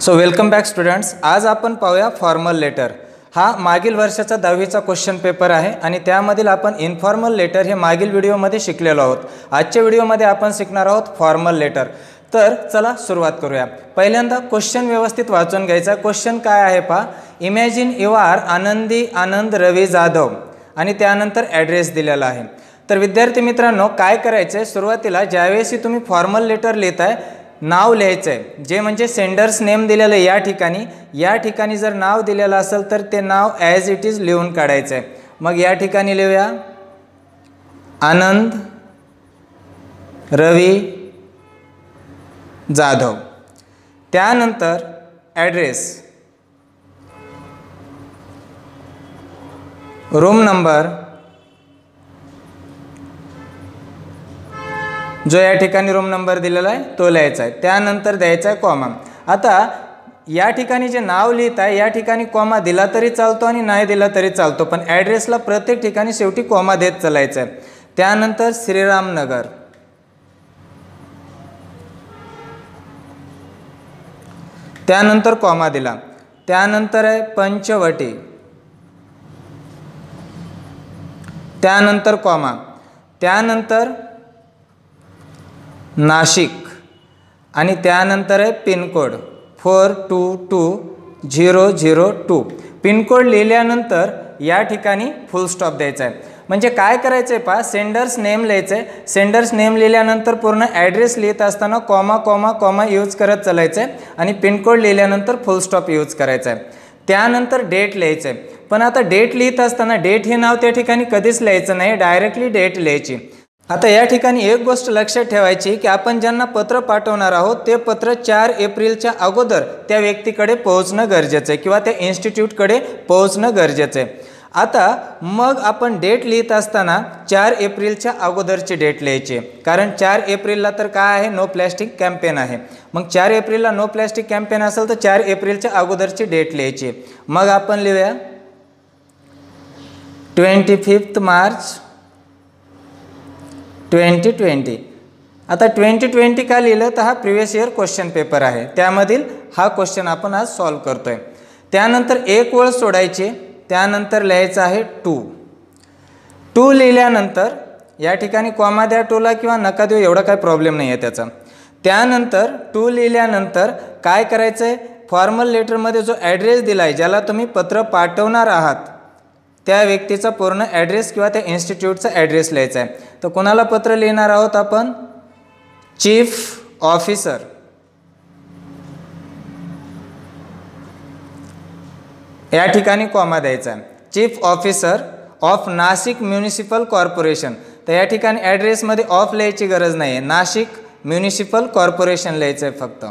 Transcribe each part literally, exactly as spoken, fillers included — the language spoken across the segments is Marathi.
So welcome back students. आज आपण पाहूया फॉर्मल लेटर. हा मागील वर्षाचा दहावीचा क्वेश्चन पेपर आहे आणि त्यामधील आपण इन्फॉर्मल लेटर हे मागील व्हिडिओमध्ये शिकलेलो आहोत. आजच्या व्हिडिओमध्ये आपण शिकणार आहोत फॉर्मल लेटर. तर चला सुरुवात करूया. पहिल्यांदा क्वेश्चन व्यवस्थित वाचून घ्यायचा. क्वेश्चन काय आहे पहा. इमॅजिन यू आर आनंदी आनंद रवी जाधव आणि त्यानंतर ॲड्रेस दिलेला आहे. तर विद्यार्थी मित्रांनो काय करायचं आहे, सुरुवातीला ज्यावेळेस तुम्ही फॉर्मल लेटर लिहिताय नाव लिहायचं आहे, जे म्हणजे सेंडर्स नेम दिलेलं आहे. या ठिकाणी या ठिकाणी जर नाव दिलेलं असेल तर ते नाव ॲज इट इज लिहून काढायचं आहे. मग या ठिकाणी लिहूया आनंद रवी जाधव. त्यानंतर ॲड्रेस, रूम नंबर जो या ठिकाणी रूम नंबर दिलेला आहे तो लिहायचा आहे. त्यानंतर द्यायचा आहे कॉमा. आता या ठिकाणी जे नाव लिहित आहे या ठिकाणी कॉमा दिला तरी चालतो आणि नाही दिला तरी चालतो, पण ॲड्रेसला प्रत्येक ठिकाणी शेवटी कॉमा देत चालायचं आहे. त्यानंतर श्रीरामनगर, त्यानंतर कॉमा दिला. त्यानंतर आहे पंचवटी, त्यानंतर कॉमा. त्यानंतर नाशिक आणि त्यानंतर आहे pincode four two two zero zero two. Pincode लिहिल्यानंतर या ठिकाणी फुल स्टॉप द्यायचा आहे. म्हणजे काय करायचं आहे पहा, सेंडर्स नेम लिहायचं आहे. सेंडर्स नेम लिहिल्यानंतर पूर्ण ॲड्रेस लिहित असताना कॉमा कॉमा कॉमा यूज करत चालायचं आहे आणि पिनकोड लिहिल्यानंतर फुल स्टॉप यूज करायचा आहे. त्यानंतर डेट लिहायचं आहे. पण आता डेट लिहित असताना डेट हे नाव त्या ठिकाणी कधीच लिहायचं नाही, डायरेक्टली डेट लिहायची. आता या ठिकाणी एक गोष्ट लक्षात ठेवायची की आपण ज्यांना पत्र पाठवणार आहोत ते पत्र चार एप्रिलच्या अगोदर त्या व्यक्तीकडे पोहोचणं गरजेचं आहे किंवा त्या इन्स्टिट्यूटकडे पोहोचणं गरजेचं आहे. आता मग आपण डेट लिहित असताना चार एप्रिलच्या अगोदरची डेट लिहायची, कारण चार एप्रिलला तर काय आहे, नो प्लॅस्टिक कॅम्पेन आहे. मग चार एप्रिलला नो प्लॅस्टिक कॅम्पेन असेल तर चार एप्रिलच्या अगोदरची डेट लिहायची. मग आपण लिहूया twenty fifth March twenty twenty. आता ट्वेंटी ट्वेंटी का लिहिलं तर हा प्रिवियस इयर क्वेश्चन पेपर आहे, त्यामधील हा क्वेश्चन आपण आज सॉल्व करतोय. त्यानंतर एक ओळ सोडायची, त्यानंतर लिहायचं आहे टू. टू लिहिल्यानंतर या ठिकाणी कॉमा द्या टूला किंवा नका देऊ, एवढा काय प्रॉब्लेम नाही आहे त्याचा. त्यानंतर टू लिहिल्यानंतर काय करायचं आहे, फॉर्मल लेटरमध्ये जो ॲड्रेस दिला आहे ज्याला तुम्ही पत्र पाठवणार आहात त्या व्यक्तीचा पूर्ण ॲड्रेस किंवा त्या इन्स्टिट्यूटचा ॲड्रेस लिहायचा आहे. तर कोणाला पत्र लिहिणार आहोत आपण, चीफ ऑफिसर, या ठिकाणी कॉमा द्यायचा आहे. Chief officer of Nashik municipal corporation. तर या ठिकाणी ॲड्रेसमध्ये ऑफ लिहायची गरज नाही आहे, नाशिक म्युनिसिपल कॉर्पोरेशन लिहायचं आहे फक्त.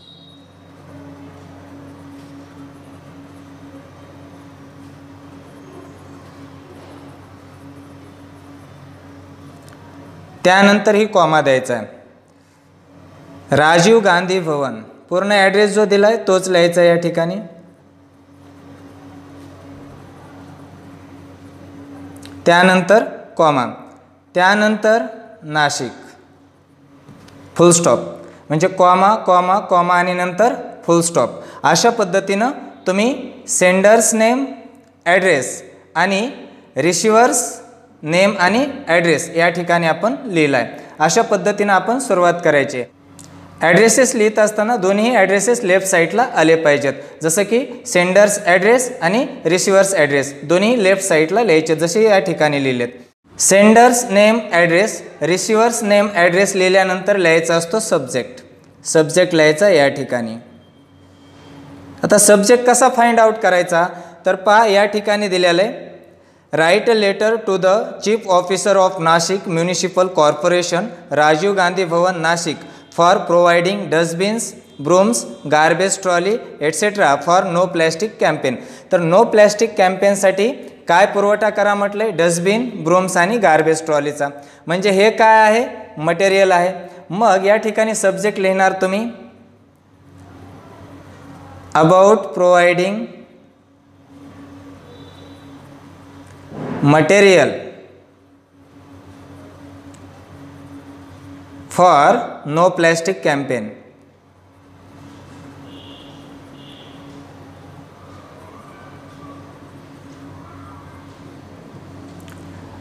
त्यानंतर ही कॉमा द्यायचा आहे. राजीव गांधी भवन, पूर्ण ॲड्रेस जो दिला आहे तोच लिहायचा आहे या ठिकाणी. त्यानंतर कॉमा, त्यानंतर नाशिक, फुल स्टॉप. म्हणजे कॉमा कॉमा कॉमा आणि नंतर फुल स्टॉप. अशा पद्धतीनं तुम्ही सेंडर्स नेम, ॲड्रेस आणि रिसिव्हर्स नेम आणि ॲड्रेस या ठिकाणी आपण लिहिला आहे. अशा पद्धतीनं आपण सुरुवात करायची. ॲड्रेसेस लिहित असताना दोन्ही ॲड्रेसेस लेफ्ट साईडला आले पाहिजेत, जसं की सेंडर्स ॲड्रेस आणि रिसिव्हर्स ॲड्रेस दोन्ही लेफ्ट साईडला लिहायचे जसे या ठिकाणी लिहिलेत. Sender's name address, receiver's name address लिहिल्यानंतर लिहायचा असतो सब्जेक्ट. सब्जेक्ट लिहायचा या ठिकाणी. आता सब्जेक्ट कसा फाइंड आउट करायचा तर पहा, या ठिकाणी दिलेलं आहे write a letter to the chief officer of Nashik municipal corporation, Rajiv Gandhi Bhavan, Nashik, for providing dustbins, brooms, garbage trolley etcetera for no plastic campaign. तर नो प्लॅस्टिक कॅम्पेनसाठी काय पुरवठा करा म्हटलं आहे, डस्टबिन, ब्रूम्स आणि गार्बेज ट्रॉलीचा. म्हणजे हे काय आहे, मटेरियल आहे. मग या ठिकाणी सब्जेक्ट लिहिणार तुम्ही about providing material for no plastic campaign.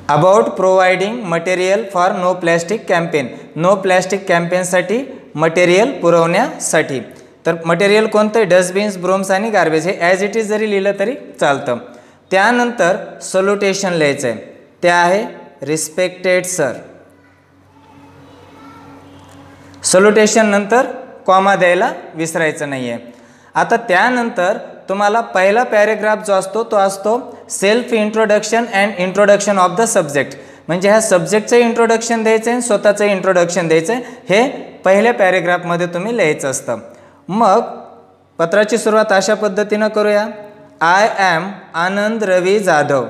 About providing material for no plastic campaign, no plastic कॅम्पेनसाठी मटेरियल पुरवण्यासाठी. तर मटेरियल कोणतं? डस्टबिन्स, ब्रूम्स आणि गार्बेज. हे ॲज इट इज जरी लिहिलं तरी चालतं. त्यानंतर सल्युटेशन लिहायचं आहे, ते आहे रिस्पेक्टेड सर. सल्युटेशन नंतर कॉमा द्यायला विसरायचं नाही आहे. आता त्यानंतर तुम्हाला पहिला पॅरेग्राफ जो असतो तो असतो self introduction and introduction of the subject. म्हणजे ह्या सब्जेक्टचं इंट्रोडक्शन द्यायचं आहे, स्वतःचं इंट्रोडक्शन द्यायचं आहे. हे पहिल्या पॅरेग्राफमध्ये तुम्ही लिहायचं असतं. मग पत्राची सुरुवात अशा पद्धतीनं करूया. I am Anand Ravi Jadhav.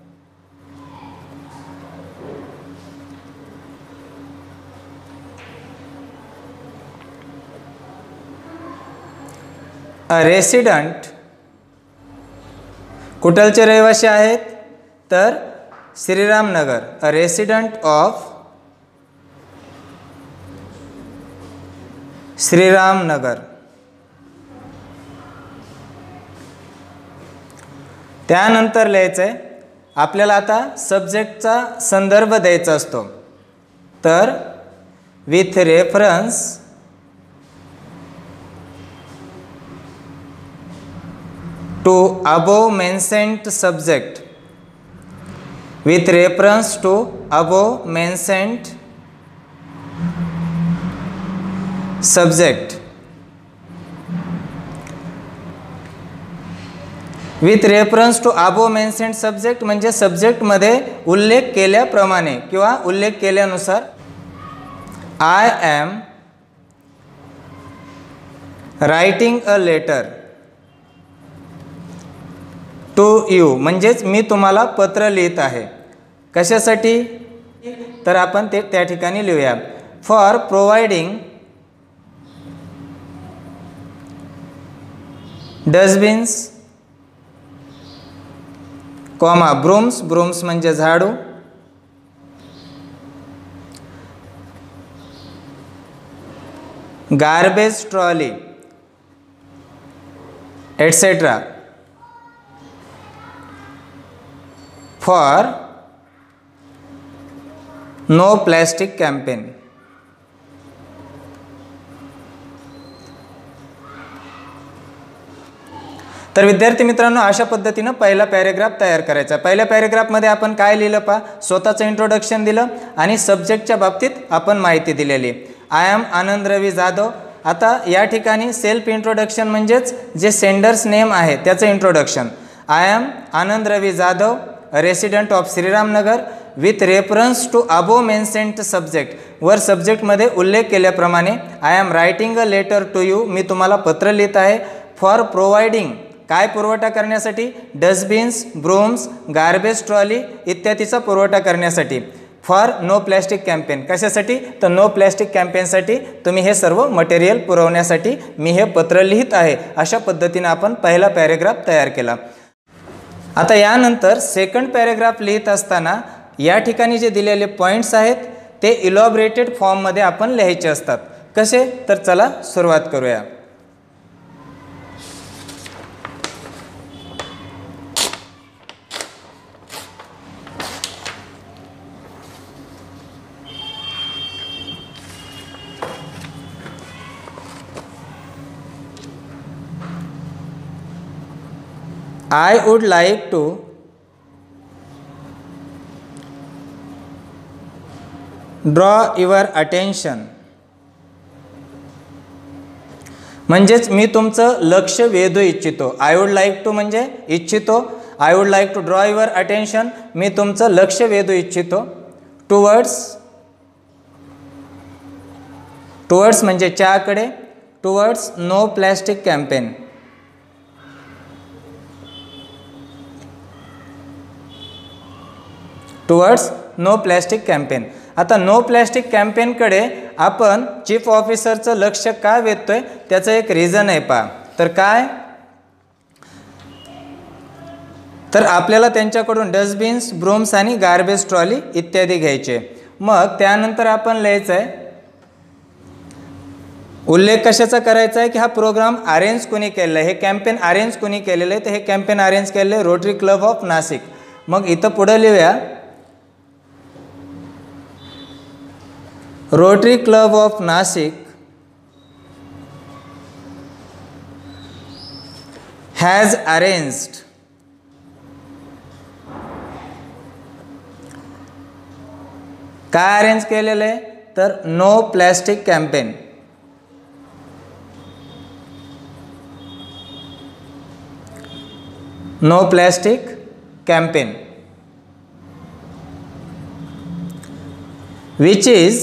A resident, कुठलचे रहिवासी आहेत तर Shriramnagar. A resident of Shriramnagar. त्यानंतर लिहायचं आहे आपल्याला आता सब्जेक्टचा संदर्भ द्यायचा असतो. तर with reference to above mentioned subject, with reference to above mentioned subject, with reference to above mentioned subject म्हणजे सब्जेक्टमध्ये उल्लेख केल्याप्रमाणे किंवा उल्लेख केल्यानुसार. I am writing a letter to you, म्हणजेच मी तुम्हाला पत्र लिहित आहे. कशासाठी तर आपण ते त्या ठिकाणी लिहूया. For providing dustbins, comma brooms, brooms म्हणजे झाडू, garbage trolley etcetera for no plastic campaign. तर विद्यार्थी मित्रांनो अशा पद्धतीनं पहिला पॅरेग्राफ तयार करायचा. पहिल्या पॅरेग्राफमध्ये आपण काय लिहिलं पहा, स्वतःचं इंट्रोडक्शन दिलं आणि सब्जेक्टच्या बाबतीत आपण माहिती दिलेली. I am Anand Ravi Jadhav. आता या ठिकाणी सेल्फ इंट्रोडक्शन म्हणजेच जे सेंडर्स नेम आहे त्याचं introduction. I am Anand Ravi Jadhav, resident of Shriramnagar, with reference to above mentioned subject. वर सब्जेक्टमध्ये उल्लेख केल्याप्रमाणे I am writing a letter to you, मी तुम्हाला पत्र लिहित आहे. फॉर प्रोव्हाइडिंग, काय पुरवठा करण्यासाठी, डस्टबिन्स, ब्रूम्स, गार्बेज ट्रॉली इत्यादीचा पुरवठा करण्यासाठी. फॉर नो प्लॅस्टिक कॅम्पेन, कशासाठी तर नो प्लॅस्टिक कॅम्पेनसाठी तुम्ही हे सर्व मटेरियल पुरवण्यासाठी मी हे पत्र लिहित आहे. अशा पद्धतीने आपण पहिला पॅरेग्राफ तयार केला. आता यानंतर सेकंड पॅरेग्राफ लिहित असताना या ठिकाणी जे दिलेले पॉईंट्स आहेत ते इलॉबरेटेड फॉर्ममध्ये आपण लिहायचे असतात. कसे तर चला सुरुवात करूया. I would like to draw your attention, म्हणजेच मी तुमचं लक्ष वेधू इच्छितो. आय वुड लाईक टू म्हणजे इच्छितो. I would like to draw your attention, मी तुमचं लक्ष वेधू इच्छितो. टुवर्ड्स, टुवर्ड्स म्हणजे च्याकडे. Towards no plastic campaign, towards no plastic campaign. आता नो प्लॅस्टिक कॅम्पेनकडे आपण चीफ ऑफिसरचं लक्ष का वेधतोय त्याचं एक रिझन आहे पहा. तर काय तर आपल्याला त्यांच्याकडून डस्टबिन्स, ब्रूम्स आणि गार्बेज ट्रॉली इत्यादी घ्यायचे. मग त्यानंतर आपण लिहायचं आहे उल्लेख कशाचा करायचा आहे की हा प्रोग्राम अरेंज कोणी केलेला आहे, हे कॅम्पेन अरेंज कोणी केलेलं आहे. तर हे कॅम्पेन अरेंज केलेलं आहे रोटरी क्लब ऑफ नाशिक. मग इथं पुढं लिहूया Rotary Club of Nashik has arranged काय अरेंज केलेलं आहे तर no plastic campaign. No plastic campaign which is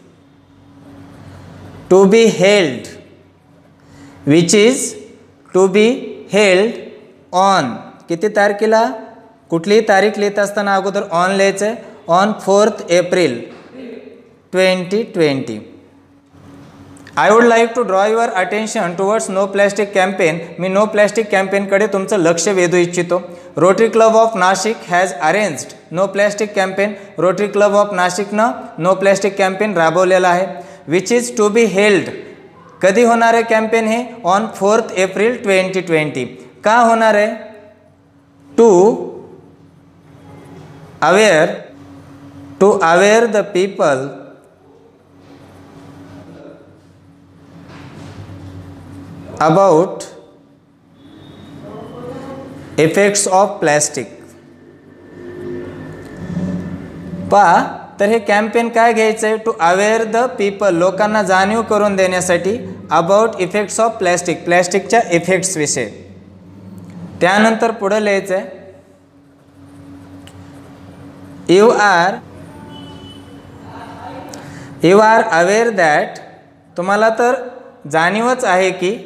to be held which is to be held on किती तारखेला, कुठलीही तारीख लिहित असताना अगोदर ऑन लिहायचं आहे, on fourth April twenty twenty. I would like to draw your attention towards no plastic campaign. मी नो प्लॅस्टिक कॅम्पेनकडे तुमचं लक्ष वेधू इच्छितो. Rotary Club of Nashik has arranged no plastic campaign. Rotary Club of नाशिकनं नो प्लॅस्टिक कॅम्पेन राबवलेला आहे. Which is to be held, कधी होणार आहे कॅम्पेन हे, on fourth April twenty twenty. का होणार आहे, to aware to aware the people about effects of plastic. पहा तर हे कॅम्पेन काय घ्यायचं आहे, टू अवेअर द पीपल, लोकांना जाणीव करून देण्यासाठी, अबाउट इफेक्ट्स ऑफ प्लॅस्टिक, प्लॅस्टिकच्या इफेक्ट्स विषयी. त्यानंतर पुढे लिहायचं आहे, you are you are aware that, तुम्हाला तर जाणीवच आहे की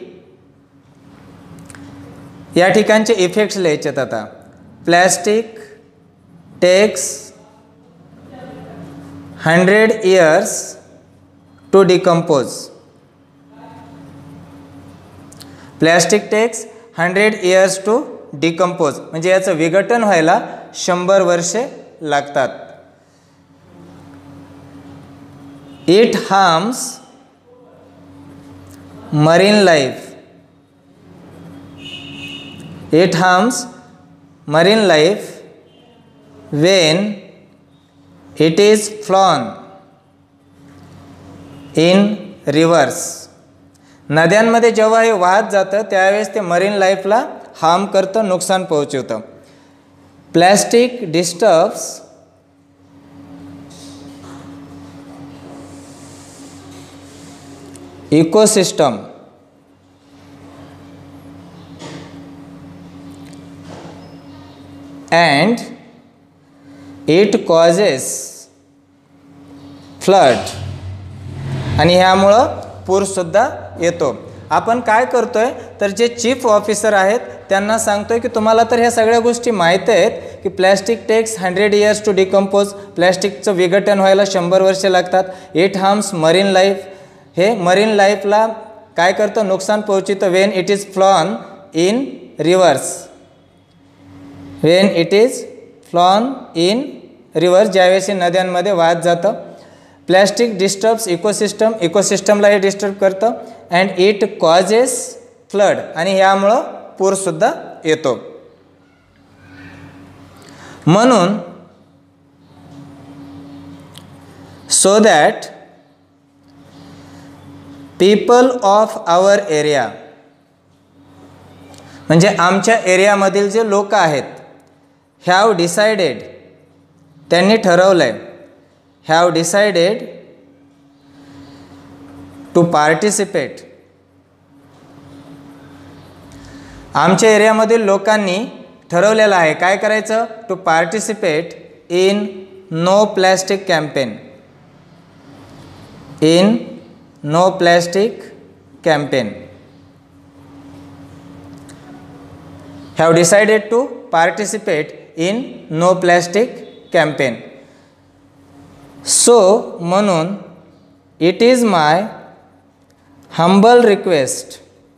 या ठिकाणचे इफेक्ट्स लिहायचेत. आता plastic takes hundred years to decompose. Plastic takes hundred years to decompose म्हणजे याचं विघटन व्हायला शंभर वर्षे लागतात. It harms marine life. It harms marine life when it is flown in rivers. नद्यांमध्ये जेव्हा हे वाहत जातं त्यावेळेस ते मरीन लाईफला हार्म करतं, नुकसान पोहोचवतं. Plastic disturbs ecosystem and it causes flood आणि ह्यामुळं पूरसुद्धा येतो. आपण काय करतोय तर जे चीफ ऑफिसर आहेत त्यांना सांगतोय की तुम्हाला तर ह्या सगळ्या गोष्टी माहीत आहेत की plastic takes hundred years to decompose, प्लॅस्टिकचं विघटन व्हायला शंभर वर्षे लागतात. इट हार्म्स मरीन लाईफ, हे मरीन लाईफला काय करतं, नुकसान पोहोचवतं. When it is flown in rivers, when it is flown in rivers, ज्यावेळेस नद्यांमध्ये वाहत जातं. प्लॅस्टिक डिस्टर्ब्स इकोसिस्टम, इकोसिस्टमला हे डिस्टर्ब करतं. अँड इट कॉजेस फ्लड आणि ह्यामुळं पूरसुद्धा येतो. म्हणून so that people of our area, म्हणजे आमच्या एरियामधील जे लोक आहेत, हॅव डिसाइडेड, त्यांनी ठरवलं आहे, हॅव डिसाइडेड टू पार्टिसिपेट, आमच्या एरियामधील लोकांनी ठरवलेलं आहे काय करायचं, to participate in no plastic campaign, in no plastic campaign, have decided to participate in no plastic campaign. So म्हणून it is my humble request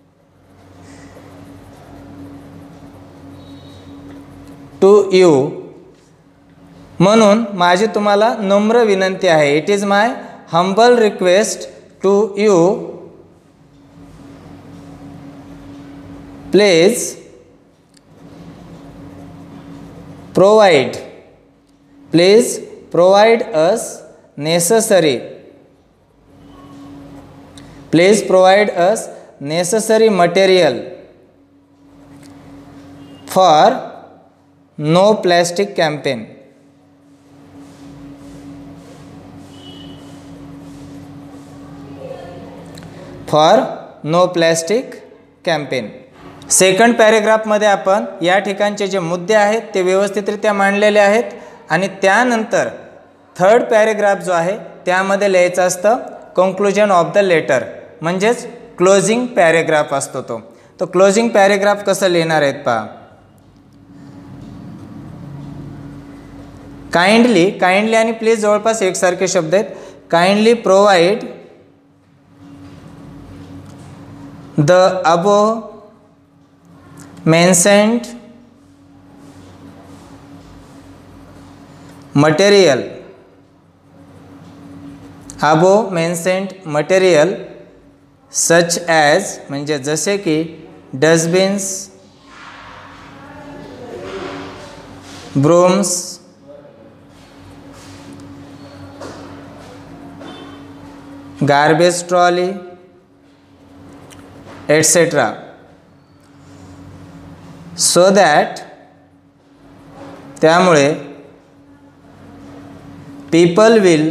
to you, म्हणून माझी तुम्हाला नम्र विनंती आहे. It is my humble request to you, please provide please provide us necessary please provide us necessary material for no plastic campaign. For no plastic campaign. Second पॅरेग्राफमध्ये आपण या ठिकाणचे जे मुद्दे आहेत ते व्यवस्थितरित्या मांडलेले आहेत आणि त्यानंतर थर्ड पॅरेग्राफ जो आहे त्यामध्ये लिहायचं असतं कन्क्लुजन ऑफ द लेटर, म्हणजेच क्लोजिंग पॅरेग्राफ असतो तो. तो क्लोजिंग पॅरेग्राफ कसं लिहिणार आहेत पहा. काइंडली, काइंडली आणि प्लीज जवळपास एकसारखे शब्द आहेत. Kindly provide the above mentioned material above mentioned material such as म्हणजे जसे की dustbins, brooms, garbage trolley etcetera, so that त्यामुळे people will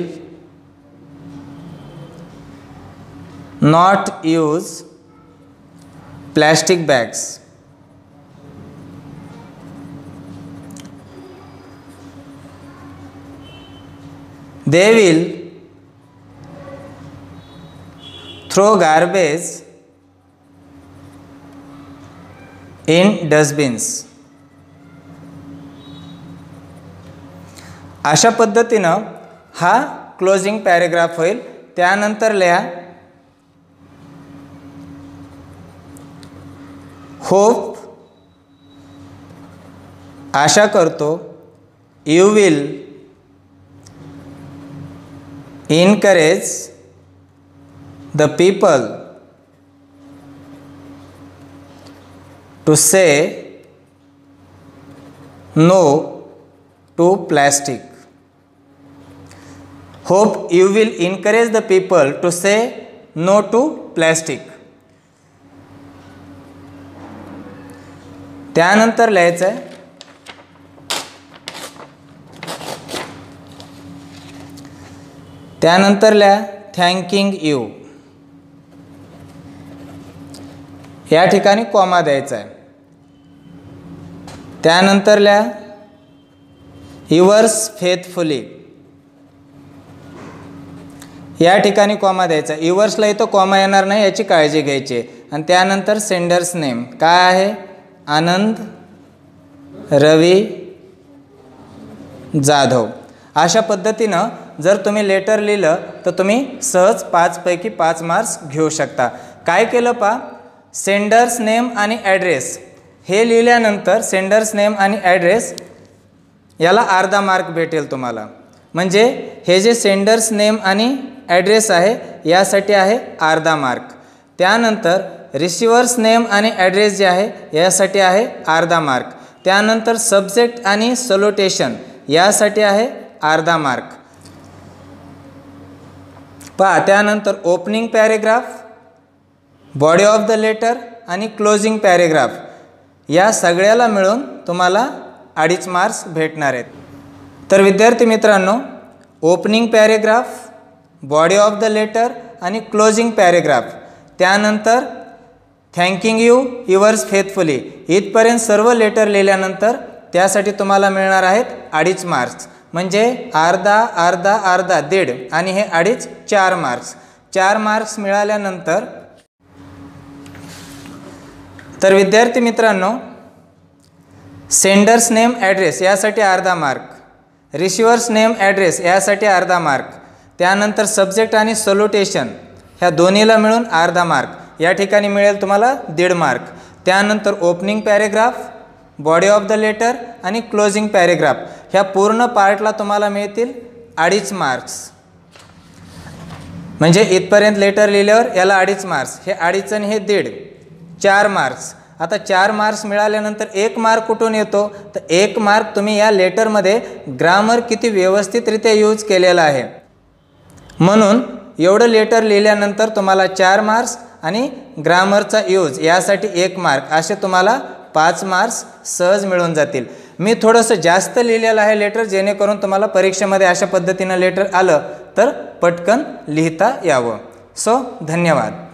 not use plastic bags. They will throw garbage in dustbins. अशा पद्धतीनं हा क्लोजिंग पॅरेग्राफ होईल. त्यानंतर लिहा होप, आशा करतो, you will encourage the people to say no to plastic. Hope you will encourage the people to say no to plastic. त्यानंतर लिहायचं आहे त्यानंतर लिहा थँकिंग यू. या ठिकाणी कॉमा द्यायचा आहे. त्यानंतर लिहा युअर्स फेथफुली. या ठिकाणी कॉमा द्यायचा. युअर्सला इथं कॉमा येणार नाही याची काळजी घ्यायची. आणि त्यानंतर सेंडर्स नेम काय आहे, आनंद रवी जाधव. अशा पद्धतीनं जर तुम्ही लेटर लिहिलं तर तुम्ही सहज पाचपैकी पाच मार्क्स घेऊ शकता. काय केलं पहा, सेंडर्स नेम आणि ॲड्रेस हे लिहिल्यानंतर सेंडर्स नेम आणि ॲड्रेस याला अर्धा मार्क भेटेल तुम्हाला. म्हणजे हे जे सेंडर्स नेम आणि ॲड्रेस आहे यासाठी आहे अर्धा मार्क. त्यानंतर रिसिवर्स नेम आणि ॲड्रेस जे आहे यासाठी आहे अर्धा मार्क. त्यानंतर सब्जेक्ट आणि सलोटेशन यासाठी आहे अर्धा मार्क. पहा त्यानंतर opening paragraph, body of the letter आणि क्लोजिंग पॅरेग्राफ या सगळ्याला मिळून तुम्हाला अडीच मार्क्स भेटणार आहेत. तर विद्यार्थी मित्रांनो, opening paragraph, body of the letter आणि क्लोजिंग पॅरेग्राफ, त्यानंतर थँकिंग यू युअर्स फेथफुली इथपर्यंत सर्व लेटर लिहिल्यानंतर त्यासाठी तुम्हाला मिळणार आहेत अडीच मार्क्स. म्हणजे अर्धा अर्धा अर्धा दीड आणि हे अडीच चार मार्क्स. चार मार्क्स मिळाल्यानंतर तर विद्यार्थी मित्रांनो, सेंडर्स नेम ॲड्रेस यासाठी अर्धा मार्क, रिसिवर्स नेम ॲड्रेस यासाठी अर्धा मार्क, त्यानंतर सब्जेक्ट आणि सलोटेशन ह्या दोन्हीला मिळून अर्धा मार्क या ठिकाणी मिळेल तुम्हाला दीड मार्क. त्यानंतर opening paragraph, body of the letter आणि क्लोजिंग पॅरेग्राफ ह्या पूर्ण पार्टला तुम्हाला मिळतील अडीच मार्क्स. म्हणजे इथपर्यंत लेटर लिहिल्यावर याला अडीच मार्क्स, हे अडीच आणि हे दीड, चार मार्क्स. आता चार मार्क्स मिळाल्यानंतर एक मार्क कुठून येतो, तर एक मार्क तुम्ही या लेटरमध्ये ग्रामर किती व्यवस्थितरित्या यूज केलेला आहे म्हणून एवढं लेटर लिहिल्यानंतर तुम्हाला चार मार्क्स आणि ग्रामरचा यूज यासाठी एक मार्क असे तुम्हाला पाच मार्क्स सहज मिळून जातील. मी थोडंसं जास्त लिहिलेलं आहे लेटर, जेणेकरून तुम्हाला परीक्षेमध्ये अशा पद्धतीनं लेटर आलं तर पटकन लिहिता यावं. सो धन्यवाद.